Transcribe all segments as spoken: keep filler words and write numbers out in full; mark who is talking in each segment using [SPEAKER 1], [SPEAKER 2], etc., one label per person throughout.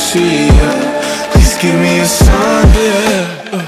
[SPEAKER 1] see ya. Please give me a sign, yeah.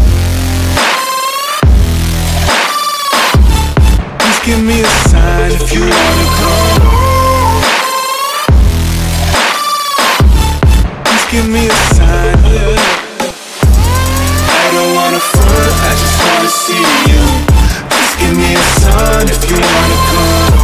[SPEAKER 1] Please give me a sign if you wanna come. Please give me a sign, yeah. I don't wanna front, I just wanna see you. Please give me a sign if you wanna come.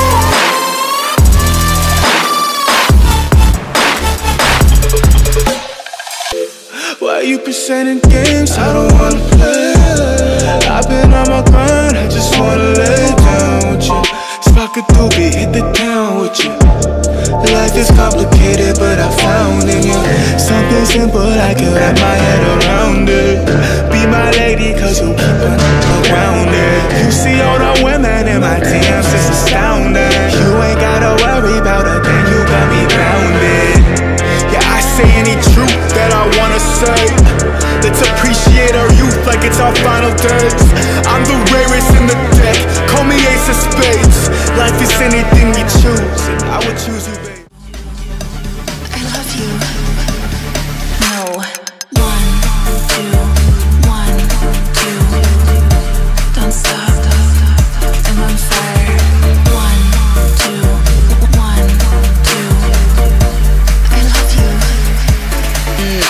[SPEAKER 1] Why you presenting games I don't wanna play? I've been on my grind, I just wanna lay down with you. Spark a doobie, hit the town with you. Life is complicated, but I found in you something simple, I can wrap my head around it. Be my lady, cause you keep on around it. You see all the women in my D Ms, it's astounding. You ain't gotta worry about a thing, you got me grounded. Yeah, I say any truth that I wanna say. Let's appreciate our youth like it's our final days. I'm the rarest in the deck, call me ace of spades. Life is anything you choose, and I would choose you, babe.
[SPEAKER 2] I love you. No. One, two, one, two. Don't stop. I'm on fire. One, two, one, two. I love you. Mm.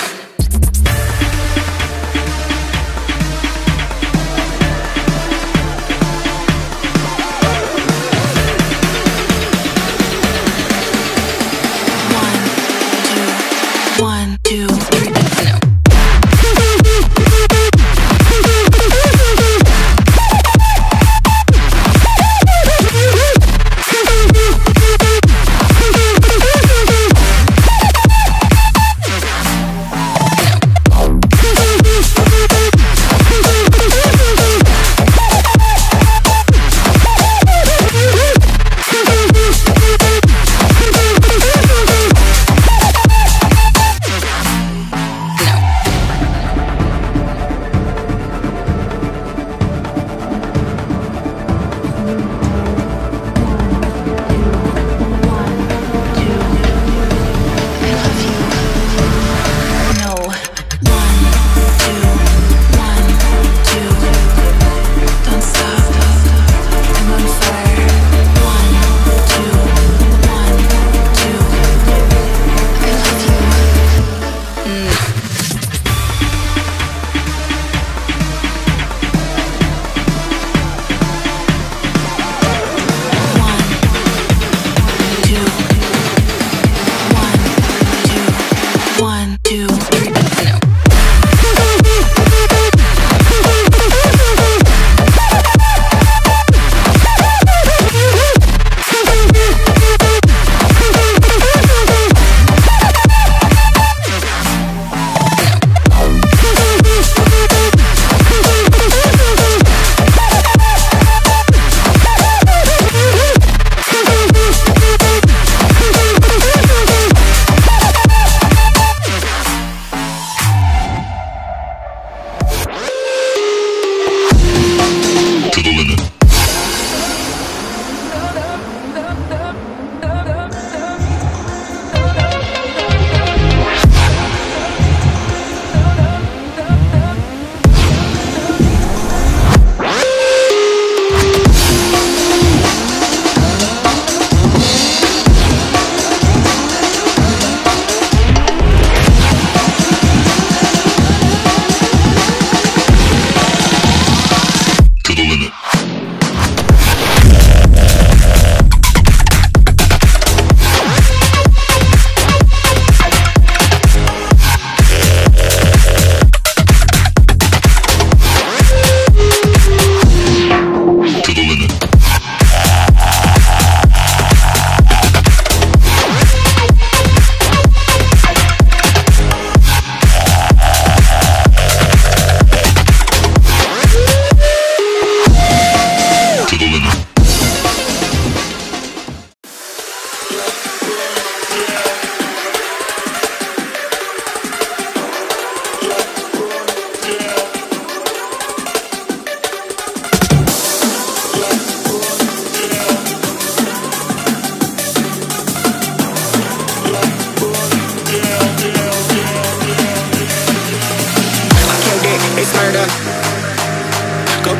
[SPEAKER 2] One, two, three, no.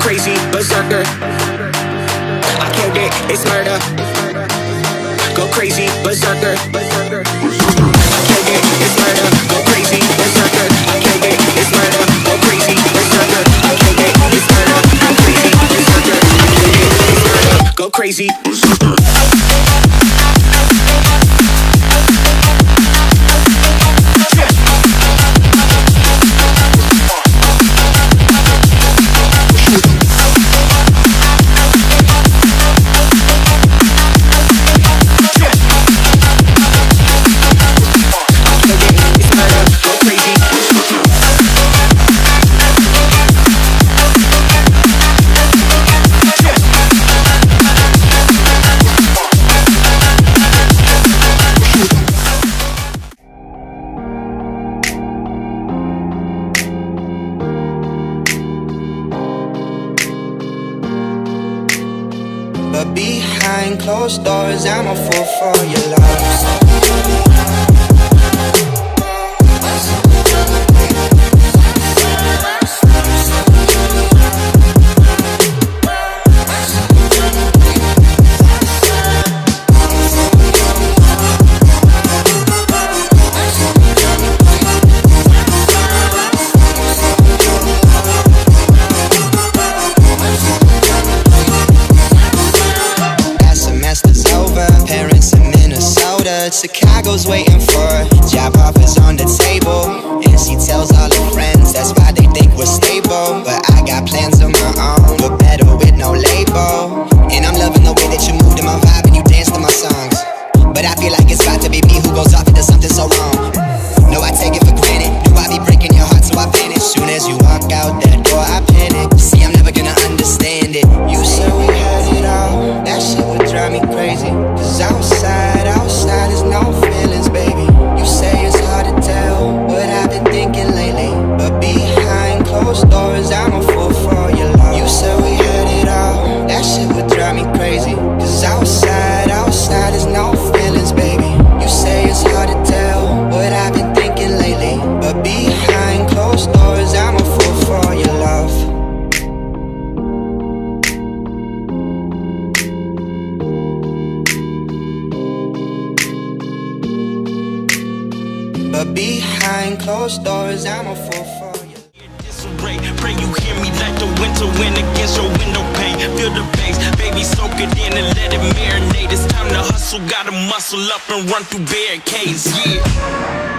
[SPEAKER 3] crazy, berserker. I killed it, it's murder. Go crazy, berserker. I killed it, it's murder. Go crazy, berserker. I killed it, it's murder. Go crazy, berserker. I killed it, it's murder. Go crazy, berserker. I killed it, it's murder. Go crazy, berserker.
[SPEAKER 4] But behind closed doors, I'm a fool for your love. Chicago's waiting for job offers on the table, and she tells all her friends that's why they think we're stable. But I got plans of my own, but better with no label. And I'm loving the way that you move to my vibe and you dance to my songs. But I feel like it's got to be me who goes off into something so wrong. No, I take it for granted. Do I be breaking your heart so I vanish? Soon as you walk out that door, I panic. See, I'm never gonna understand it. You said we had it all, that shit would drive me crazy. Cause outside, outside is no feelings, baby. You say it's hard to tell what I've been thinking lately, but behind closed doors, I'm a fool for your love. You said we had it all, that shit would drive me crazy. Cause outside, outside is no feelings, baby. You say it's hard to tell what I've been thinking lately, but behind closed doors, I'm a fool for your love. But behind closed doors, I'm a fool for you.
[SPEAKER 3] Disarray, pray you hear me like the winter wind against your window pane. Feel the bass, baby, soak it in and let it marinate. It's time to hustle, gotta muscle up and run through barricades, yeah.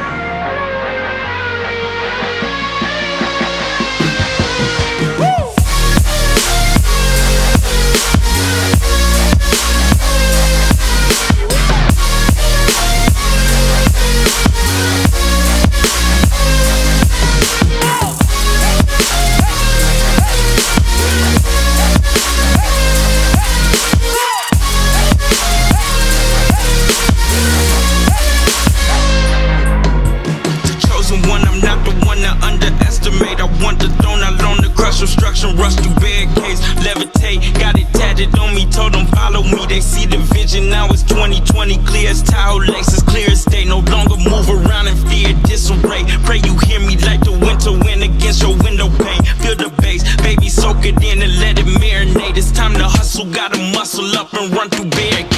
[SPEAKER 3] Obstruction, rush through barricades, levitate, got it tatted on me, told them follow me, they see the vision, now it's twenty twenty, clear as tile, Lexus, clear as day, no longer move around in fear, disarray, pray you hear me like the winter wind against your window pane, feel the bass, baby, soak it in and let it marinate, it's time to hustle, gotta muscle up and run through barricades.